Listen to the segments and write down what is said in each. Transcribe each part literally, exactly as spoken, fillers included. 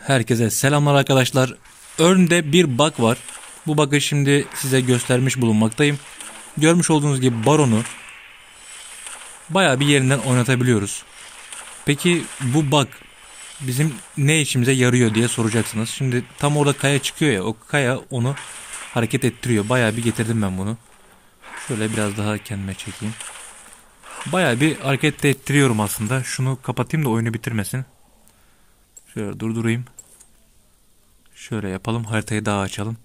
Herkese selamlar arkadaşlar. Örn'de bir bug var. Bu bug'ı şimdi size göstermiş bulunmaktayım. Görmüş olduğunuz gibi Baron'u bayağı bir yerinden oynatabiliyoruz. Peki bu bug bizim ne işimize yarıyor diye soracaksınız. Şimdi tam orada kaya çıkıyor ya, o kaya onu hareket ettiriyor. Bayağı bir getirdim ben bunu. Şöyle biraz daha kendime çekeyim. Bayağı bir hareket ettiriyorum aslında. Şunu kapatayım da oyunu bitirmesin. Şöyle durdurayım. Şöyle yapalım. Haritayı daha açalım.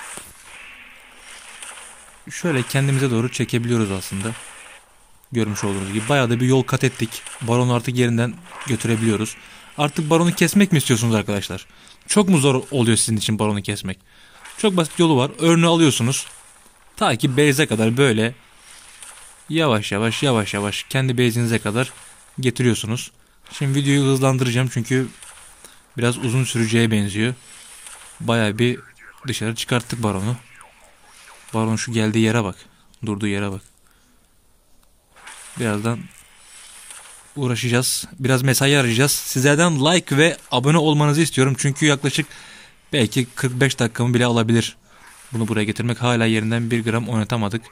Şöyle kendimize doğru çekebiliyoruz aslında. Görmüş olduğunuz gibi. Bayağı da bir yol kat ettik. Baron'u artık yerinden götürebiliyoruz. Artık Baron'u kesmek mi istiyorsunuz arkadaşlar? Çok mu zor oluyor sizin için Baron'u kesmek? Çok basit yolu var. Örneği alıyorsunuz. Ta ki base'e kadar böyle yavaş yavaş yavaş yavaş kendi base'inize kadar getiriyorsunuz. Şimdi videoyu hızlandıracağım çünkü biraz uzun süreceğe benziyor. Bayağı bir dışarı çıkarttık Baron'u. Baron şu geldiği yere bak. Durduğu yere bak. Birazdan uğraşacağız. Biraz mesai arayacağız. Sizlerden like ve abone olmanızı istiyorum. Çünkü yaklaşık belki kırk beş dakikamı bile alabilir. Bunu buraya getirmek, hala yerinden bir gram oynatamadık.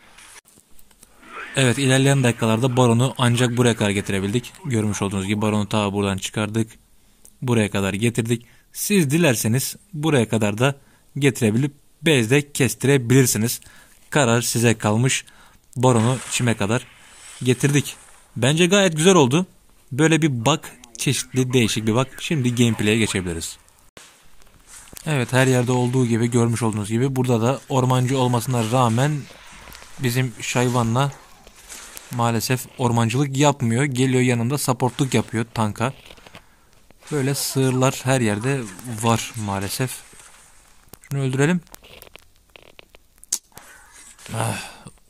Evet, ilerleyen dakikalarda Baron'u ancak buraya kadar getirebildik. Görmüş olduğunuz gibi Baron'u ta buradan çıkardık. Buraya kadar getirdik. Siz dilerseniz buraya kadar da getirebilip base'de kestirebilirsiniz. Karar size kalmış. Baron'u çime kadar getirdik. Bence gayet güzel oldu. Böyle bir bug, çeşitli değişik bir bug. Şimdi gameplay'e geçebiliriz. Evet, her yerde olduğu gibi, görmüş olduğunuz gibi burada da ormancı olmasına rağmen bizim Şayvan'la maalesef ormancılık yapmıyor. Geliyor yanımda supportluk yapıyor tanka. Böyle sığırlar her yerde var maalesef. Şunu öldürelim. Ah.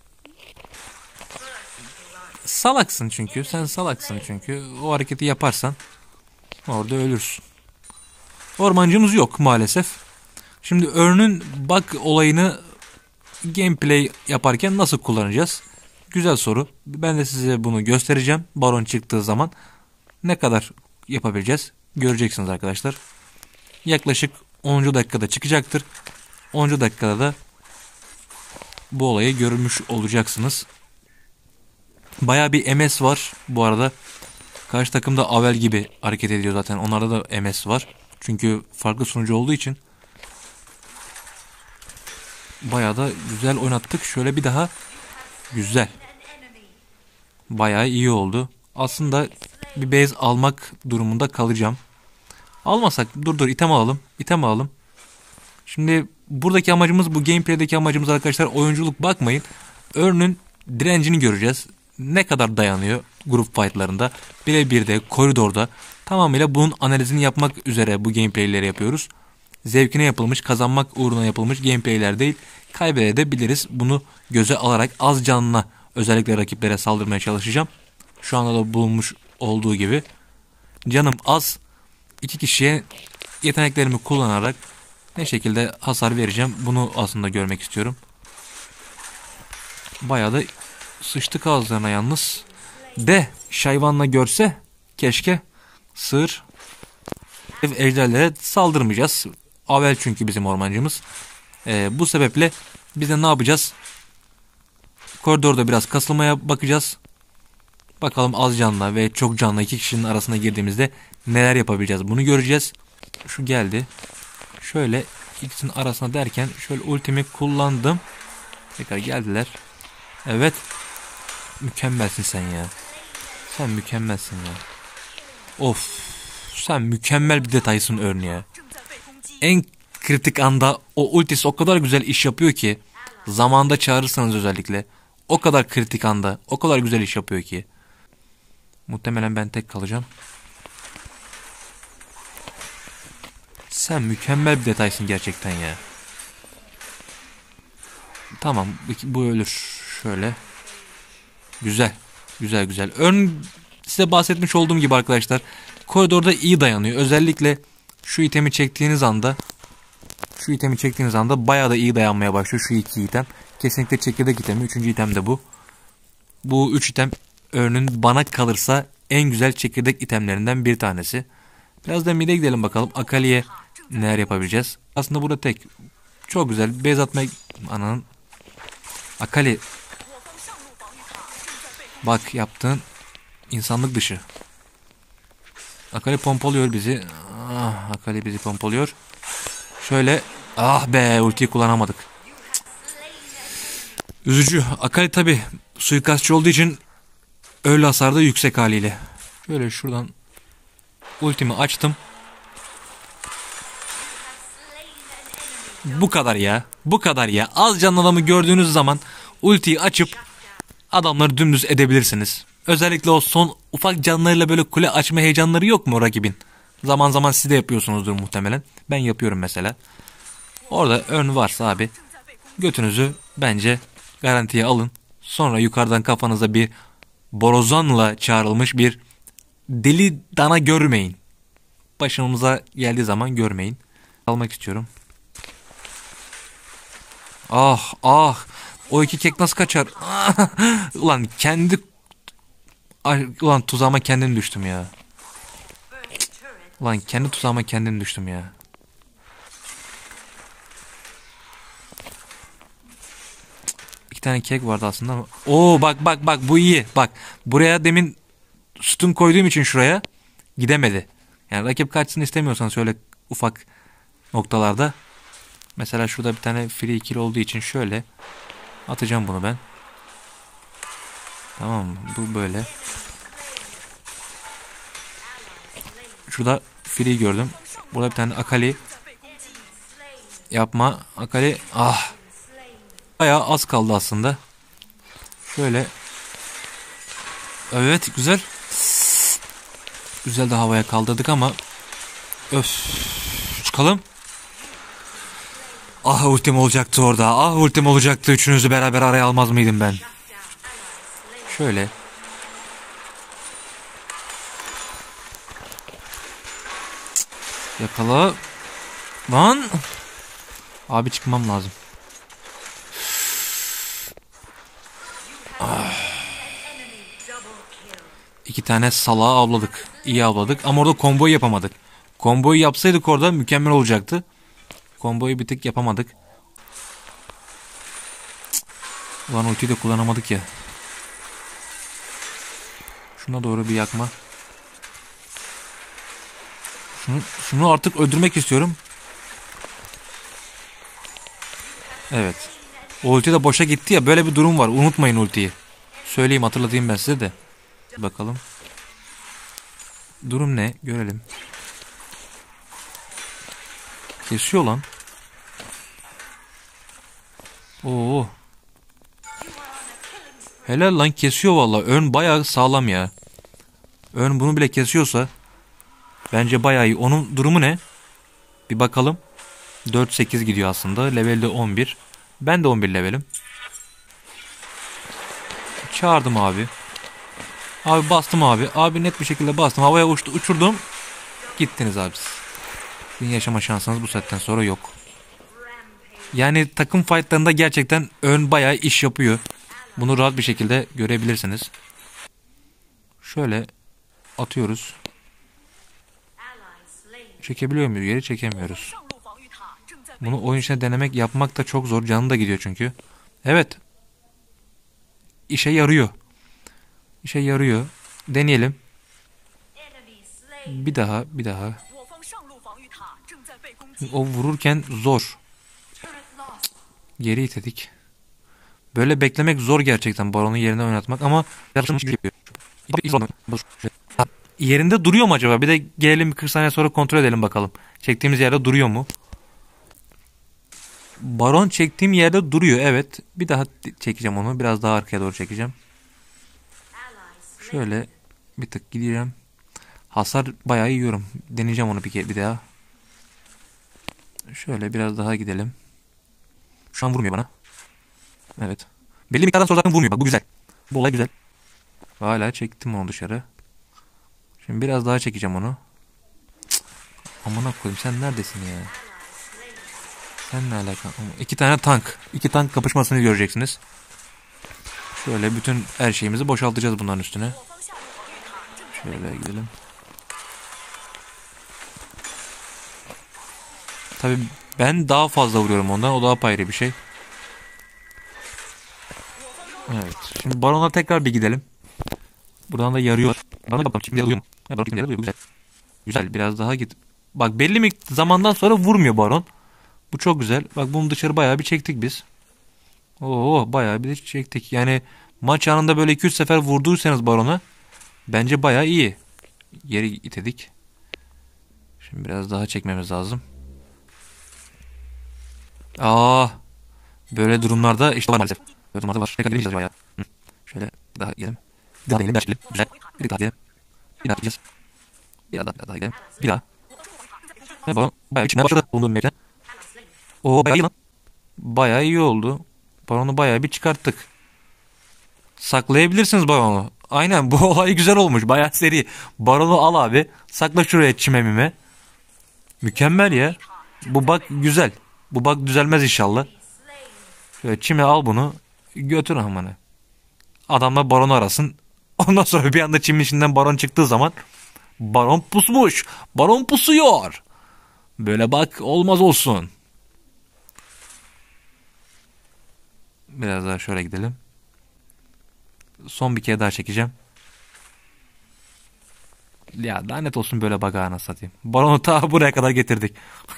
Salaksın çünkü. Sen salaksın çünkü. O hareketi yaparsan orada ölürsün. Ormancımız yok maalesef. Şimdi Örn'ün bug olayını gameplay yaparken nasıl kullanacağız? Güzel soru. Ben de size bunu göstereceğim. Baron çıktığı zaman ne kadar yapabileceğiz göreceksiniz arkadaşlar. Yaklaşık onuncu dakikada çıkacaktır. onuncu dakikada da bu olayı görmüş olacaksınız. Bayağı bir M S var bu arada. Karşı takımda Avel gibi hareket ediyor zaten. Onlarda da M S var. Çünkü farklı sunucu olduğu için. Bayağı da güzel oynattık. Şöyle bir daha. Güzel. Bayağı iyi oldu. Aslında bir base almak durumunda kalacağım. Almasak dur dur item alalım. İtem alalım. Şimdi buradaki amacımız, bu gameplay'deki amacımız arkadaşlar, oyunculuk bakmayın. Örn'ün direncini göreceğiz. Ne kadar dayanıyor grup fightlarında, birebirde, koridorda, tamamıyla bunun analizini yapmak üzere bu gameplay'leri yapıyoruz. Zevkine yapılmış, kazanmak uğruna yapılmış gameplay'ler değil. Kaybedebiliriz. Bunu göze alarak az canına özellikle rakiplere saldırmaya çalışacağım. Şu anda da bulunmuş olduğu gibi. Canım az. İki kişiye yeteneklerimi kullanarak ne şekilde hasar vereceğim, bunu aslında görmek istiyorum. Bayağı da sıçtık ağızlarına yalnız. De Şayvan'la görse keşke. Sığır ejderlere saldırmayacağız. Avel çünkü bizim ormancımız. Ee, bu sebeple biz de ne yapacağız? Koridorda biraz kasılmaya bakacağız. Bakalım az canlı ve çok canlı iki kişinin arasına girdiğimizde neler yapabileceğiz, bunu göreceğiz. Şu geldi. Şöyle ikisinin arasına derken şöyle ultimi kullandım. Tekrar geldiler. Evet. Mükemmelsin sen ya. Sen mükemmelsin ya. Of. Sen mükemmel bir detaysın örneğe. En kritik anda o ultisi o kadar güzel iş yapıyor ki. Zamanda çağırırsanız özellikle. O kadar kritik anda o kadar güzel iş yapıyor ki. Muhtemelen ben tek kalacağım. Sen mükemmel bir detaysın gerçekten ya. Tamam, bu ölür. Şöyle. Güzel. Güzel güzel. Örn size bahsetmiş olduğum gibi arkadaşlar, koridorda iyi dayanıyor. Özellikle şu itemi çektiğiniz anda şu itemi çektiğiniz anda bayağı da iyi dayanmaya başlıyor şu iki item. Kesinlikle çekirdek itemi. Üçüncü item de bu. Bu üç item Örn'ün bana kalırsa en güzel çekirdek itemlerinden bir tanesi. Biraz da mid'e gidelim bakalım. Akali'ye neler yapabileceğiz. Aslında burada tek. Çok güzel. Base atmak... Ananın. Akali. Bak yaptığın insanlık dışı. Akali pompalıyor bizi. Ah, Akali bizi pompalıyor. Şöyle. Ah be, ultiyi kullanamadık. Üzücü. Akali tabi suikastçı olduğu için öyle hasarda yüksek haliyle. Şöyle şuradan ultimi açtım. Bu kadar ya. Bu kadar ya. Az canlı adamı gördüğünüz zaman ultiyi açıp adamları dümdüz edebilirsiniz. Özellikle o son ufak canlarıyla böyle kule açma heyecanları yok mu rakibin? Zaman zaman siz de yapıyorsunuzdur muhtemelen. Ben yapıyorum mesela. Orada ön varsa abi götünüzü bence garantiye alın. Sonra yukarıdan kafanıza bir borazanla çağrılmış bir deli dana görmeyin. Başımıza geldiği zaman görmeyin. Almak istiyorum. Ah ah. O iki kek nasıl kaçar? Ulan kendi... Ay, ulan tuzağıma kendim düştüm ya. Ulan kendi tuzağıma kendim düştüm ya. İki tane kek vardı aslında ama. Oo bak bak bak bu iyi. Bak buraya demin sütun koyduğum için şuraya gidemedi. Yani rakip kaçsın istemiyorsan şöyle ufak noktalarda. Mesela şurada bir tane free kill olduğu için şöyle atacağım bunu ben. Tamam mı? Bu böyle. Şurada free gördüm. Burada bir tane Akali. Yapma. Akali. Ah. Bayağı az kaldı aslında. Şöyle. Evet güzel. Güzel de havaya kaldırdık ama. Öf. Çıkalım. Ah ultim olacaktı orada. Ah ultim olacaktı. Üçünüzü beraber araya almaz mıydım ben? Şöyle. Yakala. Lan. Abi çıkmam lazım. Ah. İki tane salağı avladık. İyi avladık ama orada komboyu yapamadık. Komboyu yapsaydık orada mükemmel olacaktı. Komboyu bir tık yapamadık. Ulan ultiyi de kullanamadık ya. Şuna doğru bir yakma. Şunu, şunu artık öldürmek istiyorum. Evet. O ulti de boşa gitti ya. Böyle bir durum var. Unutmayın ultiyi. Söyleyeyim, hatırlatayım ben size de. Bakalım. Durum ne? Görelim. Kesiyor lan. Oo. Helal lan, kesiyor valla. Ön bayağı sağlam ya. Ön bunu bile kesiyorsa bence bayağı iyi. Onun durumu ne? Bir bakalım. dört sekiz gidiyor aslında. Levelde on bir. Ben de on bir levelim. Çağırdım abi. Abi bastım abi. Abi net bir şekilde bastım. Havaya uçtu, uçurdum. Gittiniz abi. Sizin yaşama şansınız bu saatten sonra yok. Yani takım fightlarında gerçekten ön bayağı iş yapıyor. Bunu rahat bir şekilde görebilirsiniz. Şöyle atıyoruz. Çekebiliyor muyuz? Geri çekemiyoruz. Bunu oyun içinde denemek, yapmak da çok zor. Canı da gidiyor çünkü. Evet. İşe yarıyor. İşe yarıyor. Deneyelim. Bir daha, bir daha. O vururken zor. Geri itedik. Böyle beklemek zor gerçekten, Baron'u yerine oynatmak ama yerinde duruyor mu acaba? Bir de gelelim kırk saniye sonra kontrol edelim bakalım. Çektiğimiz yerde duruyor mu? Baron çektiğim yerde duruyor, evet. Bir daha çekeceğim onu. Biraz daha arkaya doğru çekeceğim. Şöyle bir tık gideceğim. Hasar bayağı yiyorum. Deneyeceğim onu bir, kere, bir daha. Şöyle biraz daha gidelim. Şu an vurmuyor bana. Evet. Belli miktardan sonra zaten vurmuyor. Bak bu güzel. Bu olay güzel. Hala çektim onu dışarı. Şimdi biraz daha çekeceğim onu. Cık. Amına koyayım, sen neredesin ya? Sen ne alaka? İki tane tank. İki tank kapışmasını göreceksiniz. Şöyle bütün her şeyimizi boşaltacağız bunların üstüne. Şöyle gidelim. Tabii ben daha fazla vuruyorum ondan. O da apayrı bir şey. Evet. Şimdi barona tekrar bir gidelim. Buradan da yarıyor. Bana bakalım şimdi yarıyor mu? Ha, baron yarıyor. Güzel. Güzel. Biraz daha git. Bak belli bir zamandan sonra vurmuyor baron. Bu çok güzel. Bak bunu dışarı bayağı bir çektik biz. Oo bayağı bir çektik. Yani maç anında böyle iki üç sefer vurduysanız barona bence bayağı iyi. Geri itedik. Şimdi biraz daha çekmemiz lazım. Aa, böyle durumlarda işte var maalesef. Böyle durumlarda var. Ne kadar deneyeceğiz bayağı. Hı. Şöyle daha gidelim. Bir daha deneyelim. Başlayalım. Güzel. Bir daha diyelim. Bir daha gideceğiz. Bir daha, bir daha gidelim. Bir daha. Ne baron bayağı içine başladı bulunduğum mevkiden. Oo bayağı iyi lan. Bayağı iyi oldu. Baronu bayağı bir çıkarttık. Saklayabilirsiniz baronu. Aynen bu olay güzel olmuş. Bayağı seri. Baronu al abi. Sakla şuraya çimemime. Mükemmel ya. Bu bak güzel. Bu bak düzelmez inşallah. Şöyle çime al bunu. Götür amına. Adamlar baronu arasın. Ondan sonra bir anda çimin içinden baron çıktığı zaman baron pusmuş. Baron pusuyor. Böyle bak olmaz olsun. Biraz daha şöyle gidelim. Son bir kere daha çekeceğim. Ya lanet olsun böyle bagağına satayım. Baronu ta buraya kadar getirdik.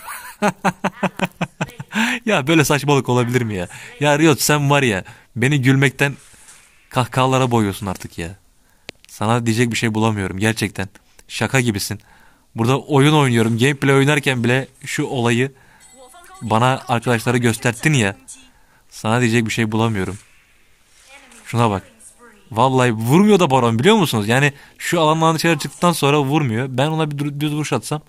Ya böyle saçmalık olabilir mi ya? Ya Riot sen var ya beni gülmekten kahkahalara boyuyorsun artık ya. Sana diyecek bir şey bulamıyorum gerçekten. Şaka gibisin. Burada oyun oynuyorum. Gameplay oynarken bile şu olayı bana arkadaşları gösterdin ya. Sana diyecek bir şey bulamıyorum. Şuna bak. Vallahi vurmuyor da baron biliyor musunuz? Yani şu alandan dışarı çıktıktan sonra vurmuyor. Ben ona bir düz vuruş atsam.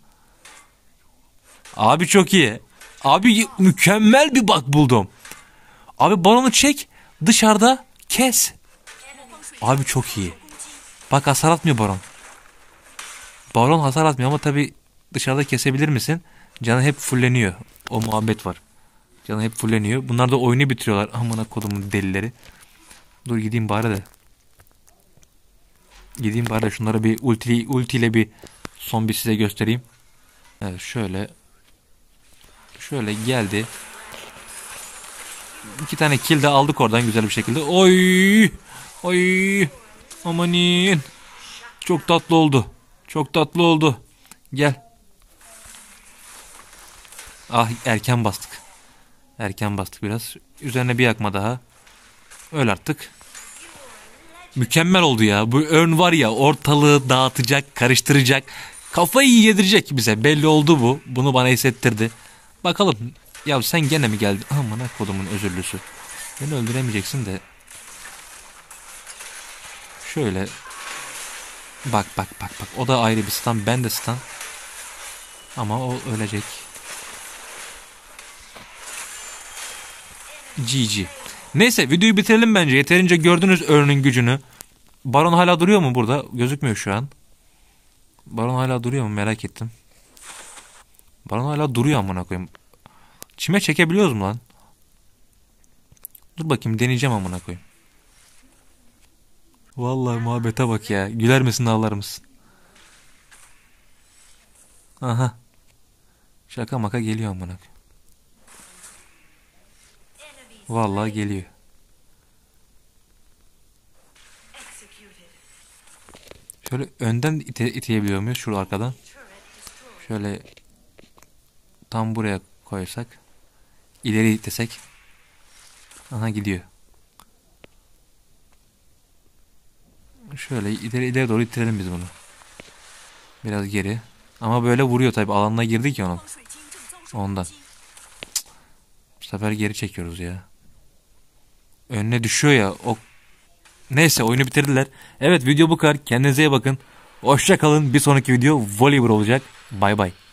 Abi çok iyi. Abi mükemmel bir bug buldum. Abi baronu çek. Dışarıda kes. Abi çok iyi. Bak hasar atmıyor baron. Baron hasar atmıyor ama tabi dışarıda kesebilir misin? Canı hep fulleniyor. O muhabbet var. Canı hep fulleniyor. Bunlar da oyunu bitiriyorlar. Amına kodumun delileri. Dur gideyim bari de. Gideyim bari de şunları bir ulti, ultiyle bir son bir size göstereyim. Evet şöyle. Şöyle geldi. İki tane kill de aldık oradan güzel bir şekilde. Oy! Oy! Amanin. Çok tatlı oldu. Çok tatlı oldu. Gel. Ah erken bastık. Erken bastık biraz. Üzerine bir yakma daha. Öl artık. Mükemmel oldu ya. Bu ön var ya ortalığı dağıtacak, karıştıracak. Kafayı yedirecek bize. Belli oldu bu. Bunu bana hissettirdi. Bakalım. Ya sen gene mi geldin? Aman kodumun özürlüsü. Beni öldüremeyeceksin de. Şöyle. Bak bak bak bak. O da ayrı bir stun. Ben de stun. Ama o ölecek. G G. Neyse videoyu bitirelim bence. Yeterince gördünüz örnün gücünü. Baron hala duruyor mu burada? Gözükmüyor şu an. Baron hala duruyor mu? Merak ettim. Baron hala duruyor amına koyayım. Çime çekebiliyoruz mu lan? Dur bakayım deneyeceğim amına koyayım. Vallahi muhabbete bak ya. Güler misin ağlar mısın? Aha. Şaka maka geliyor amına koyayım. Vallahi geliyor. Şöyle önden ite, iteyebiliyor muyuz? Şurada arkadan. Şöyle tam buraya koysak. İleri itesek. Aha gidiyor. Şöyle ileri ileri doğru ittirelim biz bunu. Biraz geri. Ama böyle vuruyor tabi. Alanına girdik ya onun. Ondan. Cık. Bu sefer geri çekiyoruz ya. Önüne düşüyor ya. O... Neyse oyunu bitirdiler. Evet video bu kadar. Kendinize iyi bakın. Hoşça kalın. Bir sonraki video voleybol olacak. Bay bay.